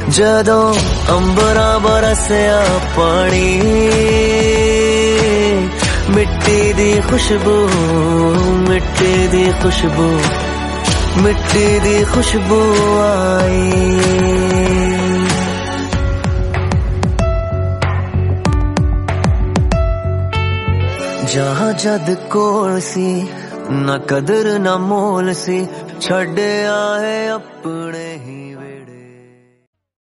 जदों अंबरा बरसिया पानी, मिट्टी दी खुशबू, मिट्टी दी खुशबू, मिट्टी दी खुशबू आई। जहाँ जद कोल सी ना कदर ना मोल सी, छड्डिया है अपने ही।